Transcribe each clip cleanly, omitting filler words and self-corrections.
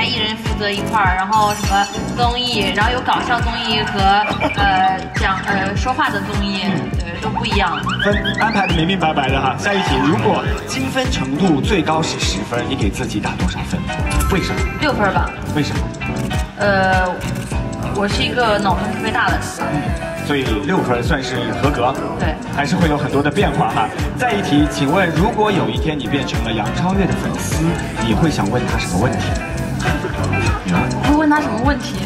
台艺人负责一块儿，然后什么综艺，然后有搞笑综艺和说话的综艺，对，都不一样。 分安排的明明白白的哈。下一题，如果精分程度最高是10分，你给自己打多少分？为什么 ？6分吧。 为什么？ 我是一个脑洞特别大的人。 所以6分算是合格。 对， 还是会有很多的变化哈。再一题，请问如果有一天你变成了杨超越的粉丝，你会想问他什么问题？ 我会问他什么问题？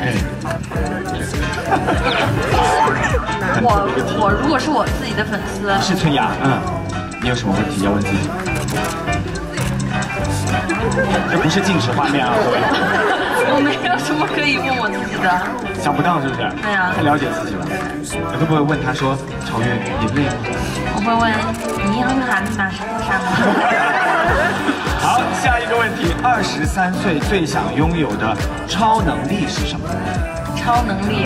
我如果是我自己的粉丝， 是春芽，你有什么问题要问自己？这不是静止画面啊，各位。 我没有什么可以问我自己的。 想不到是不是？ 对啊。 太了解自己了。你会不会问他说，超越你累吗？ 我会问你银行卡密码是多少吗？ 好，下一个问题，23岁最想拥有的超能力是什么？ 超能力，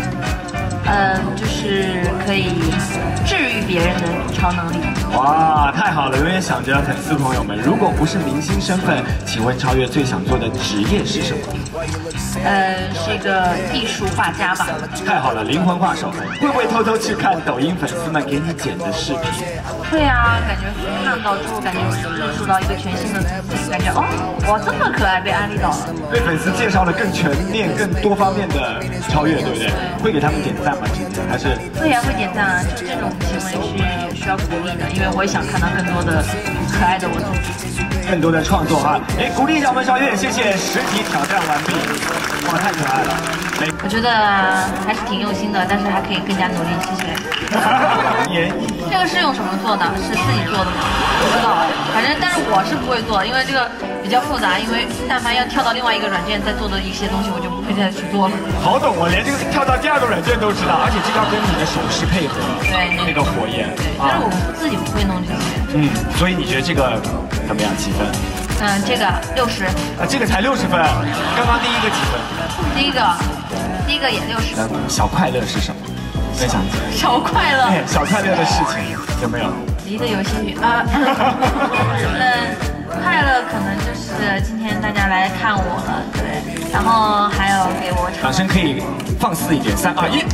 就是可以治愈别人的超能力。 哇，太好了！永远想着粉丝朋友们，如果不是明星身份，请问超越最想做的职业是什么？ 是一个艺术画家吧。 太好了，灵魂画手。会不会偷偷去看抖音粉丝们给你剪的视频？ 会啊，感觉看到之后，感觉认识到一个全新的自己，感觉我这么可爱，被安利到了。 对粉丝介绍了更全面、更多方面的超越，对不对？会给他们点赞吗？还是？ 会啊，会点赞啊，就这种行为是也需要鼓励的，因为我也想看到更多的可爱的我自己。 更多的创作啊！鼓励一下我们超越，谢谢10题挑战完毕，哇，太可爱了！ 我觉得还是挺用心的，但是还可以更加努力，谢谢。这个是用什么做的？是自己做的吗？不知道，反正但是我是不会做，因为这个比较复杂，因为但凡要跳到另外一个软件再做的一些东西，我就不会再去做了。 好懂，我连这个跳到第2个软件都知道，而且这个要跟你的手势配合， 对， 那个火焰。 对，但是我自己不会弄这些。 所以你觉得这个怎么样？几分？ 这个60。 这个才60分，刚刚第一个几分？ 第一个也60。 小快乐是什么？分享一下。 小快乐。 小快乐的事情有没有？ 离得有些远啊。快乐可能就是今天大家来看我了，对，然后还有给我唱。 掌声可以放肆一点，3、2、1。 给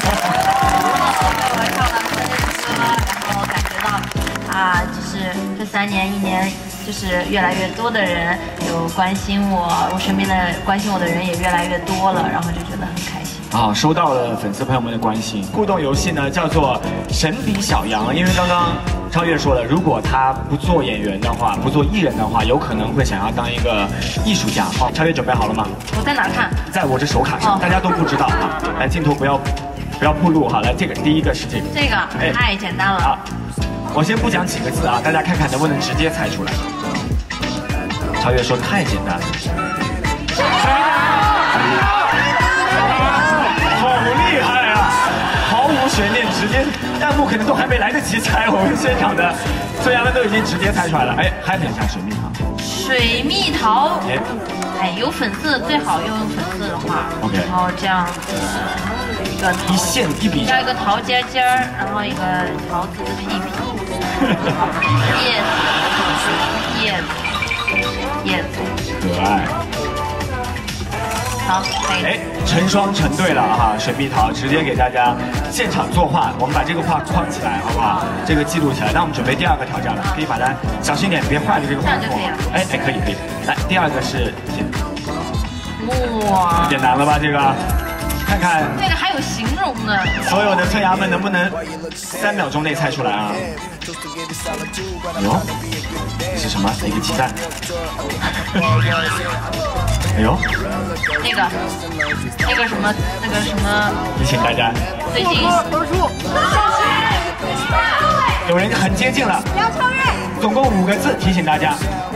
我唱了生日歌，然后感觉到就是这3年1年，就是越来越多的人有关心我，我身边的关心我的人也越来越多了，然后就觉得很开心。 收到了粉丝朋友们的关心。互动游戏呢叫做神笔小羊，因为刚刚超越说了，如果他不做演员的话，不做艺人的话，有可能会想要当一个艺术家。超越准备好了吗？ 我在哪看？ 在我这手卡上，大家都不知道啊。来，镜头不要暴露哈。来，这个第一个是这个。 这个太简单了。 我先不讲几个字啊，大家看看能不能直接猜出来。超越说太简单了。厉害啊！毫无悬念，直接弹幕可能都还没来得及猜，我们现场的村员们都已经直接猜出来了。嗨一下水蜜桃。水蜜桃， 有粉色最好用粉色的话 ，OK， 然后这样一个一线一笔， 加一个桃尖尖儿，然后一个桃子的屁屁，叶子， 可爱。 好，可以。 成双成对了哈，水蜜桃直接给大家现场作画，我们把这个画框起来，好不好？这个记录起来。那我们准备第2个挑战了，可以把它小心点，别坏了这个画框。 这样就可以了。 可以。来，第2个是， 哇， 有点难了吧？这个，看看这个还有形容呢。 所有的村衙们能不能3秒钟内猜出来啊？这是什么？一个鸡蛋。那个什么，提醒大家，最近有人很接近了，要超越，总共5个字，提醒大家。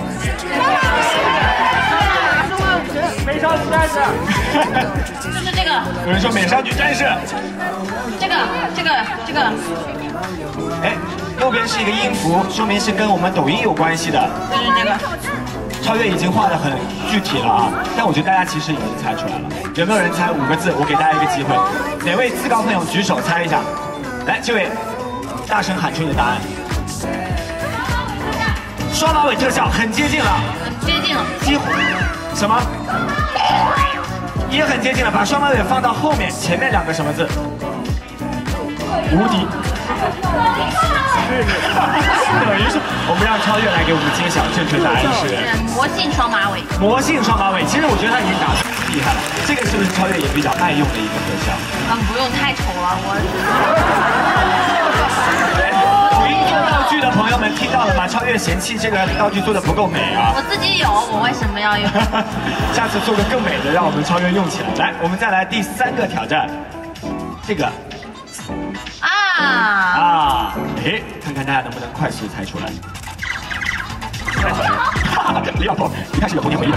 美少女战士， 就是这个。 有人说美少女战士， 这个。 右边是一个音符，说明是跟我们抖音有关系的。 就是这个。 超越已经画得很具体了啊，但我觉得大家其实已经猜出来了。有没有人猜5个字？我给大家一个机会，哪位自告奋勇举手猜一下？来，这位，大声喊出你的答案。双马尾特效，很接近了， 接近了， 几乎什么？也很接近了，把双马尾放到后面，前面2个什么字？无敌。等于是我们让超越来给我们揭晓正确答案是魔性双马尾。 魔性双马尾，其实我觉得他已经打得厉害了。这个是不是超越也比较爱用的一个特效？ 不用，太丑了，我。 语音做道具的朋友们听到了吗？超越嫌弃这个道具做的不够美啊。 我自己有，我为什么要用？ 下次做个更美的，让我们超越用起来。来，我们再来第3个挑战，这个。哎，看看大家能不能快速猜出来。李老婆，一看是有童年回忆的。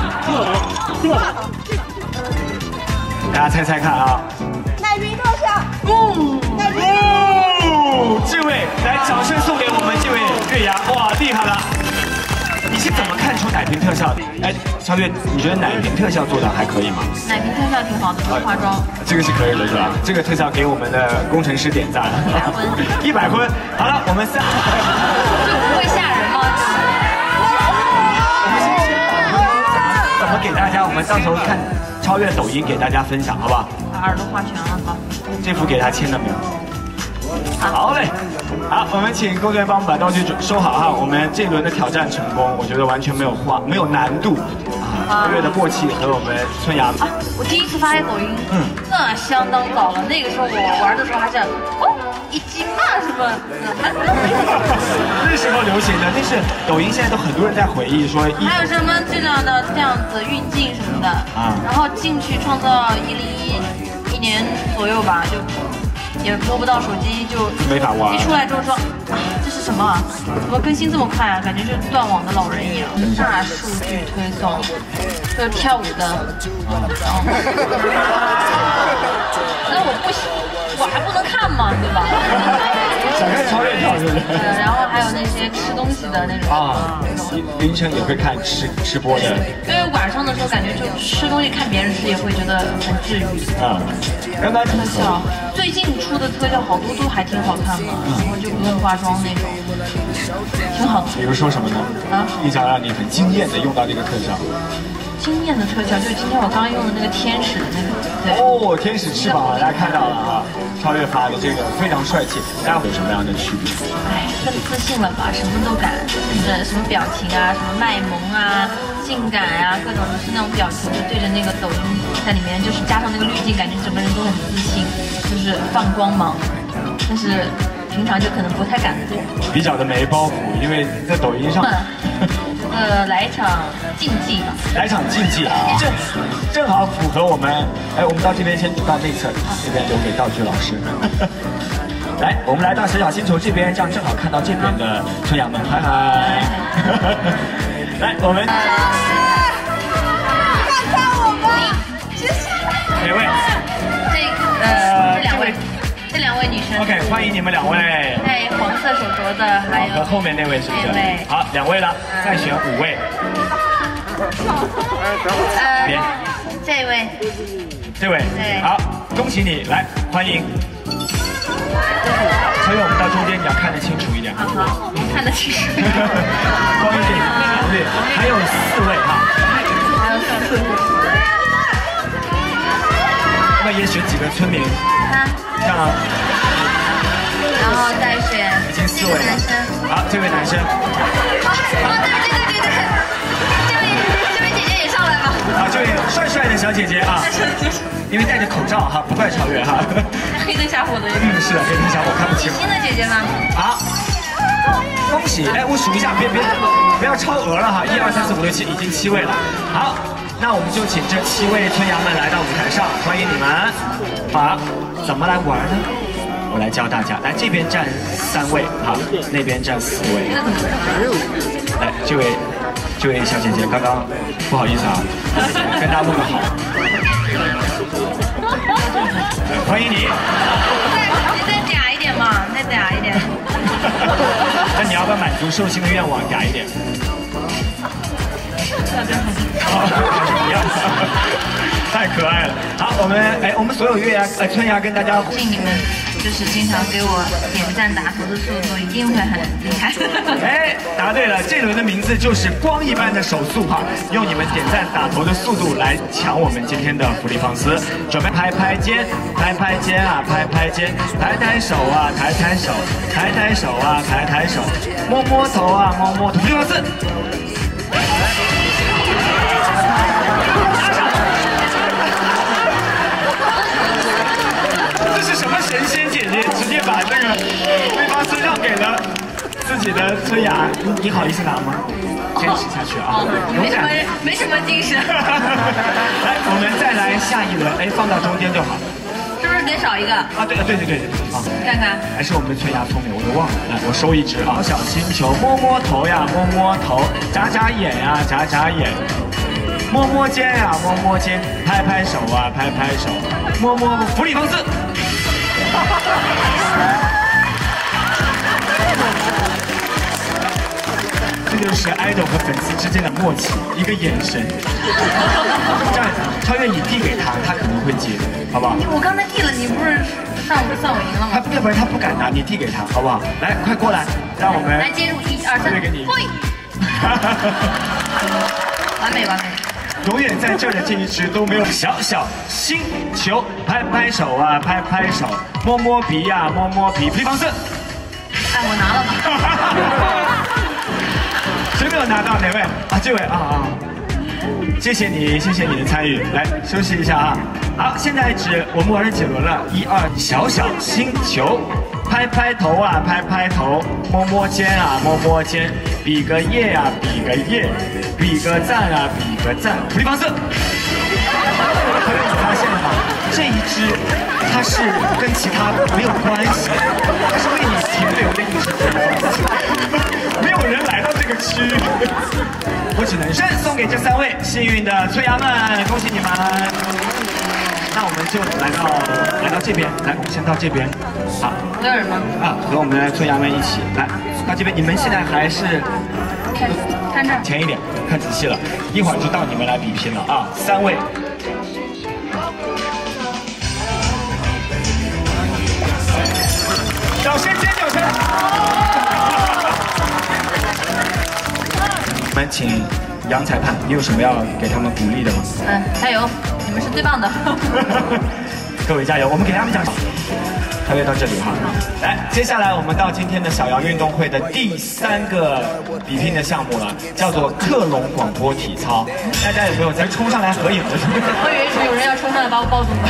大家猜猜看啊！ 奶瓶特效。奶瓶。 这位，来，掌声送给我们这位月牙，哇，厉害了！你是怎么看出奶瓶特效的？哎，超越，你觉得奶瓶特效做的还可以吗？ 奶瓶特效挺好的，不用化妆。 这个是可以的，是吧？这个特效给我们的工程师点赞。100分。好了，我们3。 就不会吓人吗？ 我们先怎么给大家？我们到时候看超越抖音给大家分享，好不好？ 把耳朵画全了，好。 这幅给他签了没有？好嘞，好，我们请工作人员帮我们把道具收好哈。我们这一轮的挑战成功，我觉得完全没有难度啊。超越的默契和我们春阳啊， 我第一次发抖音，那相当早了。那个时候我玩的时候还是一斤嘛什么， 那时候流行的。但是抖音现在都很多人在回忆说， 还有什么这样子运镜什么的啊，然后进去创造101年左右吧，就。也摸不到手机，就没法玩。 一出来之后说，这是什么啊？怎么更新这么快啊？感觉就断网的老人一样。大数据推送，就是跳舞的。那我不行，我还不能看嘛，对吧？ 想看超越跳是不是？ 然后还有那些吃东西的那种啊， 凌晨也会看吃播的。 因为晚上的时候感觉就吃东西看别人吃也会觉得很治愈。 刚刚特效，最近出的特效好多都还挺好看的，然后就不用化妆那种，挺好的。 比如说什么呢？印象让你很惊艳的用到这个特效。 惊艳的特效就是今天我刚刚用的那个天使的那个。 哦，天使翅膀，大家看到了啊！超越发的这个非常帅气，大家有什么样的区别？ 更自信了吧，什么都敢，什么表情啊，什么卖萌啊，性感啊，各种就是那种表情，就对着那个抖音在里面，就是加上那个滤镜，感觉整个人都很自信，就是放光芒。但是平常就可能不太敢做， 比较的没包袱，因为在抖音上。 来一场竞技吧。 来场竞技啊，正好符合我们。哎，我们到这边先到内侧，这边留给道具老师。来，我们来到小小星球这边，这样正好看到这边的春阳们，嗨嗨。来，我们。 看看我们，谢谢。 哪位？ 这两位女生。 OK， 欢迎你们2位。 戴黄色手镯的，还有和后面那位是不是？好，2位了，再选5位。 这位。 这位。对。好，恭喜你，来欢迎。所以我们到中间你要看得清楚一点。 好，看得清楚。 光一点，对，还有4位哈。 还有4位。 那也选几个村民。这样。 然后再选。 已经4位了。 男生。 好，这位男生。 这位姐姐也上来吧。 这位帅帅的小姐姐啊。因为戴着口罩哈，不怪超越哈。 黑灯瞎火的。 是的，黑灯瞎火看不清。 新的姐姐吗？ 好。恭喜！哎，我数一下，别不要超额了哈，1、2、3、4、5、6、7，已经7位了。好，那我们就请这7位春阳们来到舞台上，欢迎你们。好，怎么来玩呢？我来教大家，来这边站3位，好，那边站4位。来，这位小姐姐，刚刚不好意思啊，跟大家问个好。欢迎你。 你再嗲一点嘛，再嗲一点。 那你要不要满足寿星的愿望，嗲一点？太可爱了。好，我们所有春芽跟大家敬你们。 就是经常给我点赞打头的速度一定会很厉害。 哎，答对了，这轮的名字就是光一般的手速哈，用你们点赞打头的速度来抢我们今天的福利方式。准备拍拍肩，拍拍肩啊，拍拍肩，抬抬手啊，抬抬手，抬抬手啊，抬抬手，摸摸头啊，摸摸头。福利方式。这是什么神仙姐姐，直接把这个福利方式让给了自己的崔雅，你好意思拿吗？坚持下去啊！ 没什么精神。 来，我们再来下一轮，哎，放到中间就好。 是不是得少一个？ 啊，对啊！ 看看， 还是我们的崔雅聪明，我都忘了。来，我收一只啊！小星球，摸摸头呀，摸摸头，眨眨眼呀，眨眨眼，摸摸肩呀，摸摸肩，拍拍手啊，拍拍手，摸摸福利方式。这就是 idol 和粉丝之间的默契，一个眼神。这样，超越你递给他，他可能会接，好不好？ 我刚才递了，你不是算我赢了吗？ 要不然他不敢拿，你递给他，好不好？来，快过来，让我们来接住，1、2、3， 对给你。 完美完美。 永远在这儿的这一只都没有小小星球，拍拍手啊，拍拍手，摸摸鼻呀，摸摸鼻。福利方式。 哎，我拿了吧。 谁没有拿到？哪位？啊，这位啊！谢谢你的参与。来休息一下啊。好，现在我们玩了几轮了？1、2，小小星球，拍拍头啊，拍拍头，摸摸肩啊，摸摸肩，比个耶啊，比个耶，比个赞啊，比个赞。福利方式。朋友，你发现了吗？这一只它是跟其他没有关系，它是为你停留的一只福利方式。没有人来到这个区域，我只能送给这3位幸运的崔牙们，恭喜你们！那我们就来到这边，来，我们先到这边，好。 还有人吗？ 啊，和我们的崔牙们一起来到这边。你们现在还是看这儿前一点，看仔细了，一会儿就到你们来比拼了啊！3位。掌声尖叫声！我们请杨裁判，你有什么要给他们鼓励的吗？ 加油，你们是最棒的。 各位加油，我们给他们掌声。超越到这里哈，来，接下来我们到今天的小杨运动会的第3个比拼的项目了，叫做克隆广播体操。大家有没有在冲上来合影的？ 我以为是有人要冲上来把我抱住呢。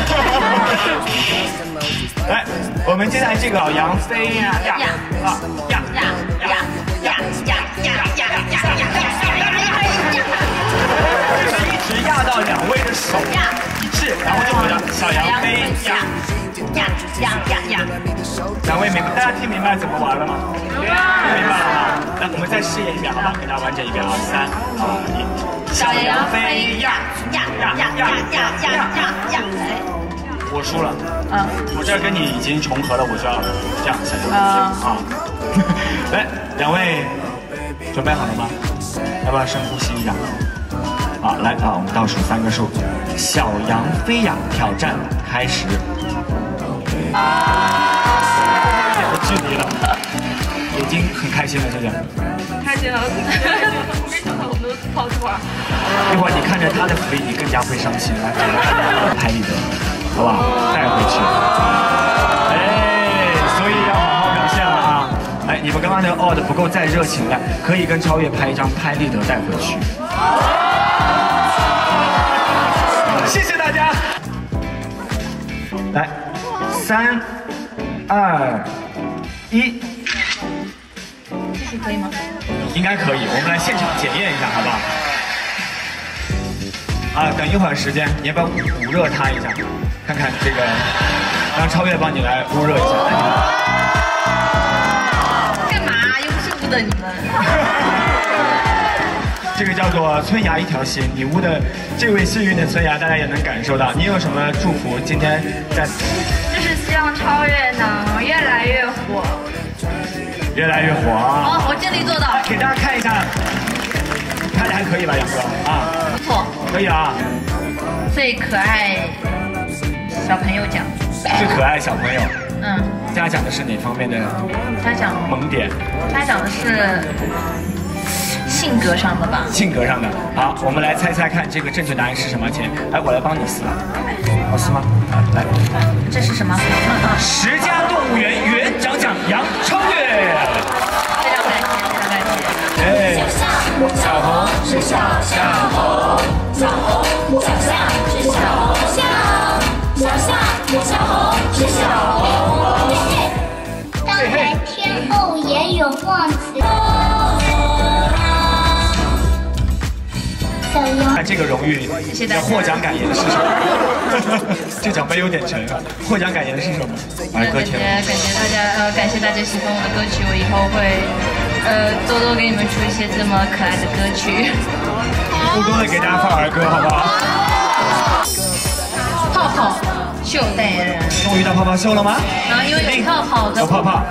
来，我们接下来这个小杨飞呀呀啊呀呀呀呀呀呀呀，就是一直压到2位的手一致，然后就回到小杨飞呀。2位大家听明白怎么玩了吗？听明白了吗？那我们再试验一遍，好吧？给大家完整一遍啊！3、2、1，小杨飞呀呀呀呀呀呀呀！我输了，我这儿跟你已经重合了，我就要这样下去啊！来，2位准备好了吗？要不要深呼吸一下？好，来啊，我们倒数3个数，小杨飞呀挑战开始。有距离了，已经很开心了，这就开心了，我没想到我们都跑出来。 一会儿你看着他的福利，你更加会伤心。来，拍立得，好不好？带回去。哎，所以要好好表现了啊！哎，你们刚刚那个 odd 不够再热情了，可以跟超越拍一张拍立得带回去。谢谢大家。来。3、2、1， 这是可以吗？ 应该可以，我们来现场检验一下，好不好？啊，等一会儿时间，你要不要捂热它一下？看看这个，让超越帮你来捂热一下。 干嘛？又不是捂的你们。 这个叫做村牙一条心，你屋的这位幸运的村牙，大家也能感受到。你有什么祝福？今天在， 就是希望超越能越来越火， 越来越火啊！ 我尽力做到。 给大家看一下，拍的还可以吧，杨哥啊？ 不错， 可以啊。 最可爱小朋友奖， 最可爱小朋友， 嘉奖的是哪方面的？ 嘉奖萌点。 嘉奖的是性格上的吧？ 性格上的。好，我们来猜猜看，这个正确答案是什么？钱，来，我来帮你撕吧。好撕吗？来。 这是什么 ？10佳动物园园长奖杨超越。 非常感谢，非常感谢。 哎，小红是小红，小红小象是小象，小象小红是小红。 刚才天后也有忘词。 那这个荣誉的获奖感言是什么？这奖杯有点沉啊。获奖感言是什么？儿歌天。 感谢大家喜欢我的歌曲，我以后会多多给你们出一些这么可爱的歌曲， 多多的给大家放儿歌，好不好？ 泡泡秀代言人。 终于到泡泡秀了吗？ 然后因为有泡泡的。 有泡泡。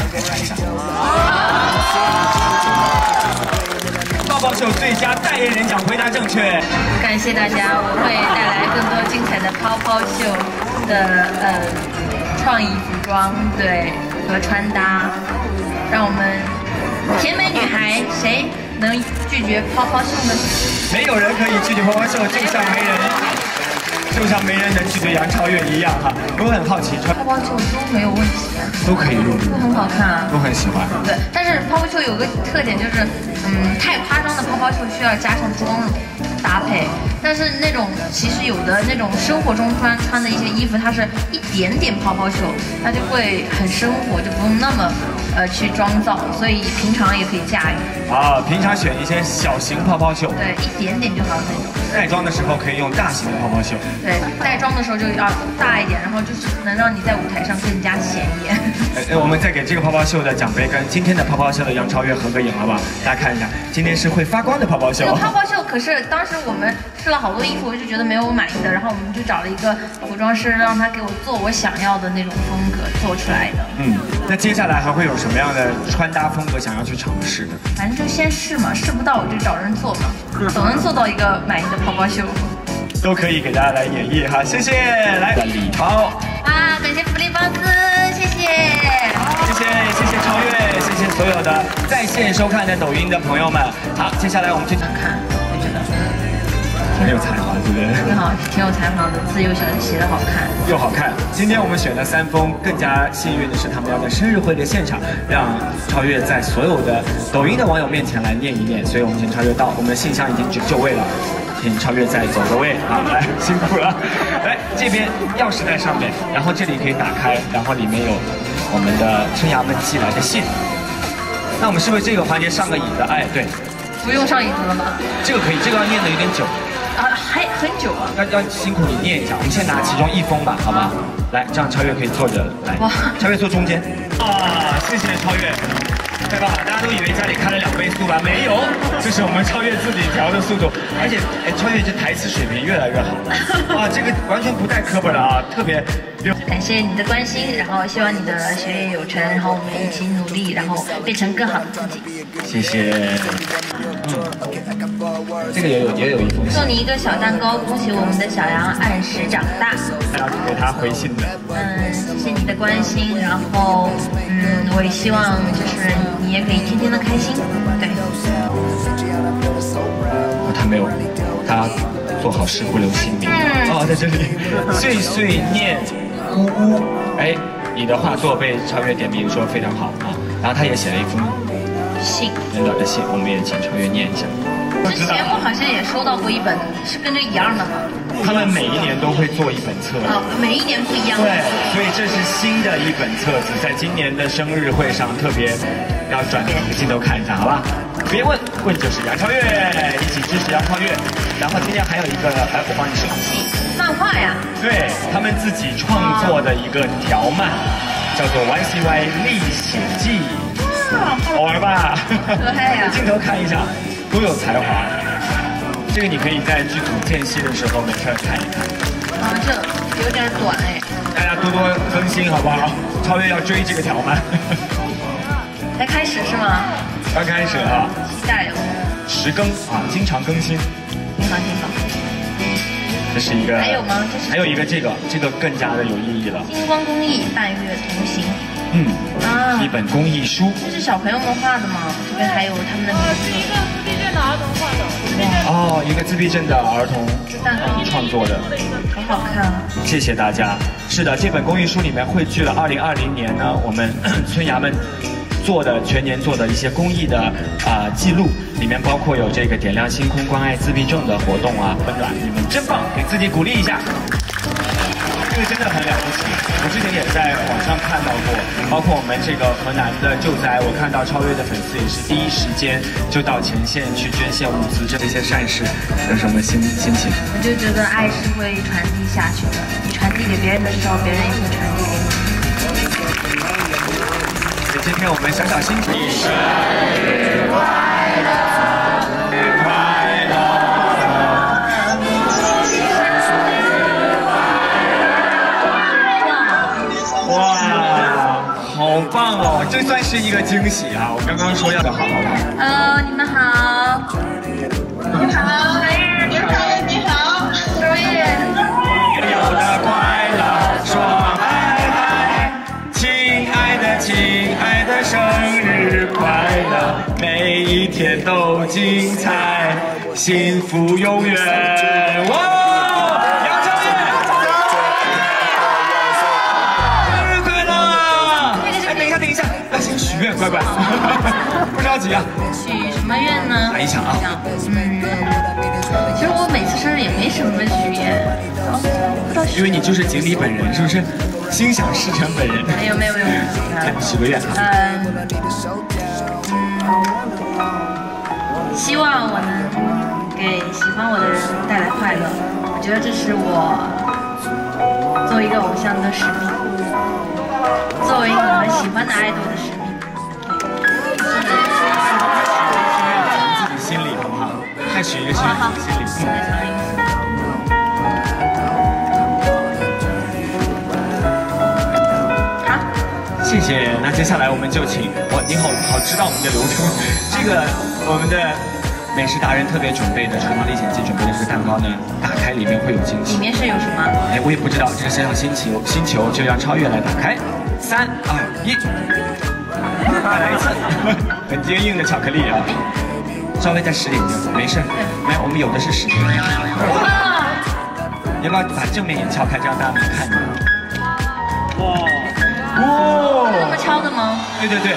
泡泡秀最佳代言人奖回答正确， 感谢大家，我会带来更多精彩的泡泡秀的创意服装，对和穿搭，让我们甜美女孩谁能拒绝泡泡秀呢？ 没有人可以拒绝泡泡秀，就像没人能拒绝杨超越一样哈。我很好奇， 泡泡秀都没有问题啊， 都可以入， 都很好看啊， 都很喜欢。 对，但是泡泡秀有个特点就是，太夸张的泡泡秀需要加上妆容搭配，但是那种其实有的那种生活中穿的一些衣服，它是一点点泡泡秀，它就会很生活，就不用那么去妆造，所以平常也可以驾驭。 啊，平常选一些小型泡泡秀， 对，一点点就好那种。 带妆的时候可以用大型的泡泡秀。 对，带妆的时候就要大一点，然后就是能让你在舞台上更加显眼。 我们再给这个泡泡秀的奖杯跟今天的泡泡秀的杨超越合个影，好不好？大家看一下，今天是会发光的泡泡秀。 这个泡泡秀可是当时我们试了好多衣服，我就觉得没有满意的，然后我们就找了一个服装师，让他给我做我想要的那种风格做出来的。 那接下来还会有什么样的穿搭风格想要去尝试的？ 反正就先试嘛，试不到我就找人做嘛，总能做到一个满意的泡泡秀。 都可以给大家来演绎哈，谢谢。来，礼包啊，感谢福利包子，谢谢， 谢谢超越，谢谢所有的在线收看的抖音的朋友们。好，接下来我们去看，我觉得很有才华，对不对？ 挺有才华的，字又写得好看， 又好看。今天我们选了3封，更加幸运的是，他们要在生日会的现场，让超越在所有的抖音的网友面前来念一念。所以我们请超越到，我们的信箱已经就位了。请超越再走个位啊！来，辛苦了。来，这边钥匙在上面，然后这里可以打开，然后里面有我们的生涯们寄来的信。那我们是不是这个环节上个椅子？哎，对， 不用上椅子了吗？ 这个可以，这个要念的有点久啊，还很久啊。 要辛苦你念一下，我们先拿其中1封吧，好吗？来，这样超越可以坐着来。哇，超越坐中间。啊，谢谢超越。太棒了！大家都以为家里开了2倍速吧？没有，这是我们超越自己调的速度，而且超越这台词水平越来越好啊！这个完全不带磕巴的啊，特别。 感谢你的关心，然后希望你的学业有成，然后我们一起努力，然后变成更好的自己。 谢谢。这个也有1封信。 送你一个小蛋糕，恭喜我们的小羊按时长大。 要给他回信的。 谢谢你的关心，然后我也希望就是你也可以天天的开心。对。 他没有，他做好事不留姓名。在这里，碎碎念，呜呜。哎，你的画作被超越点名说非常好啊，然后他也写了1封信， 真的信，我们也请超越念一下。 之前我好像也收到过一本，是跟这一样的吗？ 他们每一年都会做一本册， 每一年不一样。 对，所以这是新的一本册子，在今年的生日会上特别要转给镜头看一下，好吧？别问，问就是杨超越，一起支持杨超越。然后今天还有一个，我帮你手漫画呀？ 对，他们自己创作的一个条漫，叫做《YCY 历险记》，好玩吧？ 可爱呀！ 镜头看一下。多有才华！这个你可以在剧组间隙的时候没事看一看。 这有点短哎。 大家多多更新好不好？超越要追这个条漫。 才开始是吗？ 刚开始啊。 期待哦。 10更啊，经常更新。 挺好挺好。 这是一个。 还有吗？ 还有一个这个更加的有意义了。 星光公益，半月同行。 一本公益书。 这是小朋友们画的吗？这边还有他们的名字。 自闭症的儿童画的。 哦，一个自闭症的儿童创作的， 很好看啊！ 谢谢大家。是的，这本公益书里面汇聚了2020年呢我们村衙门全年做的一些公益的记录，里面包括有这个点亮星空关爱自闭症的活动啊，温暖，你们真棒，给自己鼓励一下。这个真的很了不起，我之前也在网上看到过，包括我们这个河南的救灾，我看到超越的粉丝也是第一时间就到前线去捐献物资，这些善事有什么心情？ 我就觉得爱是会传递下去的，你传递给别人的时候，别人也会传递给你。 所以今天我们小小心情，生日快乐，生日快乐。好棒哦！这算是一个惊喜啊！我刚刚说要的好好吧？ 你们好。 你好，你好，你好，周夜。 有的快乐说拜拜，亲爱的，生日快乐，每一天都精彩，幸福永远。哇！乖乖，不着急啊。 许什么愿呢？ 想一想啊。 其实我每次生日也没什么许愿， 因为你就是锦鲤本人，是不是？心想事成本人。 没有。 许个愿啊。 希望我能给喜欢我的人带来快乐。我觉得这是我作为一个偶像的使命，作为你们喜欢的爱豆的使命。 心里好不好？再许一个心里。 好， 谢谢。那接下来我们就请你好知道我们的流程。这个我们的美食达人特别准备的《厨房历险记》准备的这个蛋糕呢，打开里面会有惊喜。 里面是有什么？ 我也不知道。这个小小星球就让超越来打开。3、2、1，再来一次。很坚硬的巧克力啊。稍微再实点点，没事。没有，我们有的是实点。哇！你要不要把正面也撬开，这样大家能看到？哇！ 这么敲的吗？ 对。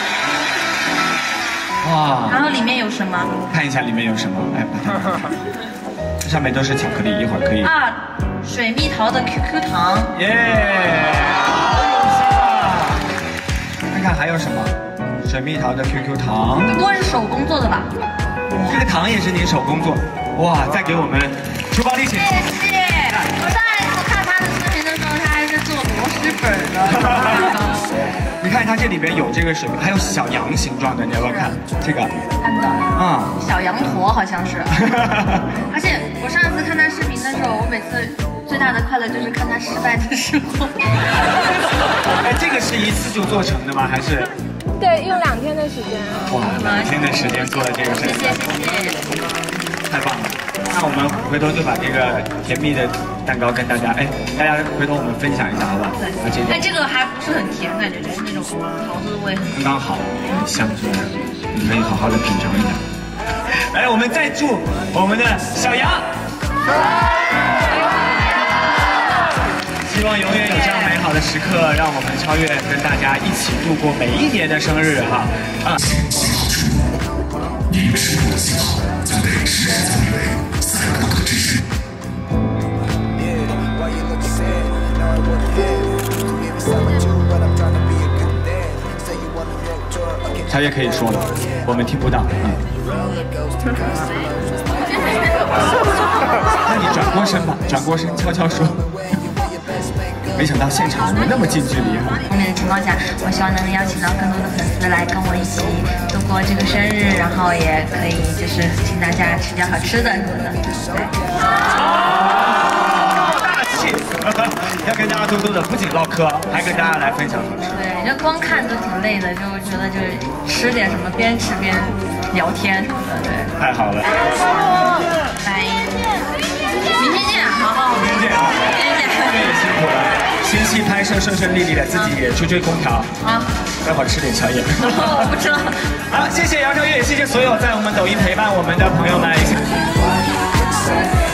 哇！ 然后里面有什么？ 看一下里面有什么，来把它。这上面都是巧克力，一会儿可以。 水蜜桃的 QQ 糖。 耶！好有心啊！看看还有什么？水蜜桃的 QQ 糖， 不过是手工做的吧？ 这个糖也是您手工做，哇！再给我们厨房历险记。 谢谢。我上一次看他的视频的时候，他还是做螺蛳粉的。 你看它这里边有这个水，还有小羊形状的，你要不要看这个？ 看到。小羊驼好像是。而且我上一次看他视频的时候，我每次最大的快乐就是看他失败的时候。 这个是一次就做成的吗？还是？ 对，用2天的时间。 哇，2天的时间做的这个事情。 谢谢。 太棒了。那我们回头就把这个甜蜜的蛋糕跟大家，大家回头我们分享一下，好吧？ 对。这个还不是很甜，感觉就是那种桃子味很刚好，很香，是不是？你可以好好的品尝一下。来，我们再祝我们的小杨，希望永远有这样美好的时刻，让我们超越跟大家一起度过每一年的生日哈。你们是我的信号，将被时时赞美，赛不可支持。他也可以说了，我们听不到。那你转过身吧，转过身悄悄说。没想到现场我们那么近距离哈。 后面的情况下，我希望能邀请到更多的粉丝来跟我一起度过这个生日，然后也可以就是请大家吃点好吃的什么的。 大气！要跟大家多多的不仅唠嗑，还跟大家来分享好吃。 对，就光看都挺累的，就觉得就是吃点什么，边吃边聊天什么的，对。 太好了。 拜，明天见，好。 生顺顺利利的，自己也追空调啊，待会儿吃点宵夜。 我不吃了。 好，谢谢杨超越，谢谢所有在我们抖音陪伴我们的朋友们。